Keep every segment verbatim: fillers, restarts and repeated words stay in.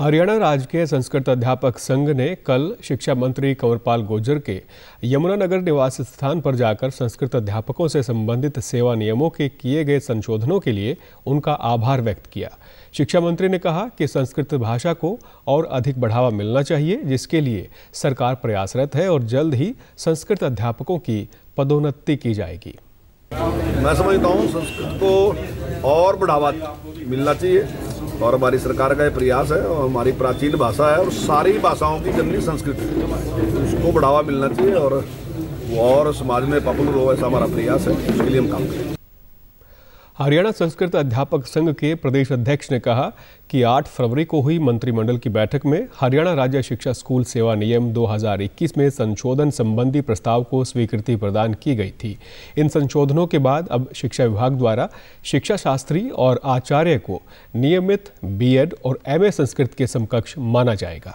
हरियाणा राजकीय संस्कृत अध्यापक संघ ने कल शिक्षा मंत्री कंवरपाल गुर्जर के यमुनानगर निवास स्थान पर जाकर संस्कृत अध्यापकों से संबंधित सेवा नियमों के किए गए संशोधनों के लिए उनका आभार व्यक्त किया। शिक्षा मंत्री ने कहा कि संस्कृत भाषा को और अधिक बढ़ावा मिलना चाहिए, जिसके लिए सरकार प्रयासरत है और जल्द ही संस्कृत अध्यापकों की पदोन्नति की जाएगी। मैं समझता हूँ संस्कृत को और बढ़ावा मिलना चाहिए और हमारी सरकार का ये प्रयास है और हमारी प्राचीन भाषा है और सारी भाषाओं की जननी संस्कृत उसको बढ़ावा मिलना चाहिए और वो और समाज में पॉपुलर हो, ऐसा हमारा प्रयास है। उसके लिए हम काम करें। हरियाणा संस्कृत अध्यापक संघ के प्रदेश अध्यक्ष ने कहा कि आठ फरवरी को हुई मंत्रिमंडल की बैठक में हरियाणा राज्य शिक्षा स्कूल सेवा नियम दो हज़ार इक्कीस में संशोधन संबंधी प्रस्ताव को स्वीकृति प्रदान की गई थी। इन संशोधनों के बाद अब शिक्षा विभाग द्वारा शिक्षा शास्त्री और आचार्य को नियमित बीएड और एमए संस्कृत के समकक्ष माना जाएगा।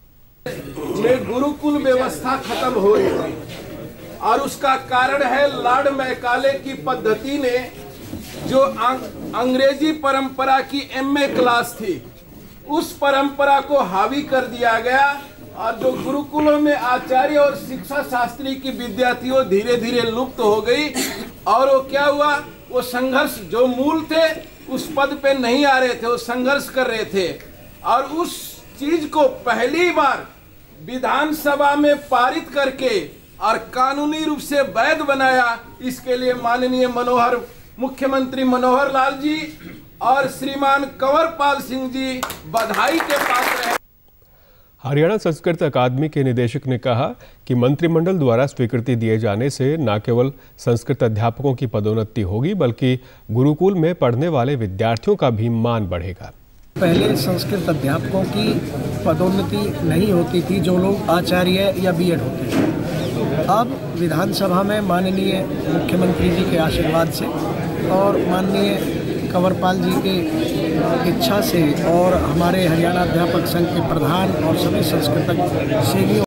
गुरुकुल व्यवस्था खत्म हो रही और उसका कारण है लॉर्ड मैकाले की पद्धति ने जो अंग्रेजी परंपरा की एमए क्लास थी उस परंपरा को हावी कर दिया गया और जो गुरुकुलों में आचार्य और शिक्षा शास्त्री की विद्या थी वो धीरे धीरे लुप्त हो गई। और वो क्या हुआ, वो संघर्ष जो मूल थे उस पद पे नहीं आ रहे थे, वो संघर्ष कर रहे थे और उस चीज को पहली बार विधानसभा में पारित करके और कानूनी रूप से वैध बनाया। इसके लिए माननीय मनोहर मुख्यमंत्री मनोहर लाल जी और श्रीमान कंवरपाल सिंह जी बधाई के पात्र हैं। हरियाणा संस्कृत अकादमी के निदेशक ने कहा कि मंत्रिमंडल द्वारा स्वीकृति दिए जाने से न केवल संस्कृत अध्यापकों की पदोन्नति होगी बल्कि गुरुकुल में पढ़ने वाले विद्यार्थियों का भी मान बढ़ेगा। पहले संस्कृत अध्यापकों की पदोन्नति नहीं होती थी, जो लोग आचार्य या बीएड होते थे। अब विधानसभा में माननीय मुख्यमंत्री जी के आशीर्वाद से और माननीय कंवरपाल जी के इच्छा से और हमारे हरियाणा अध्यापक संघ के प्रधान और सभी संस्कृत सेवियों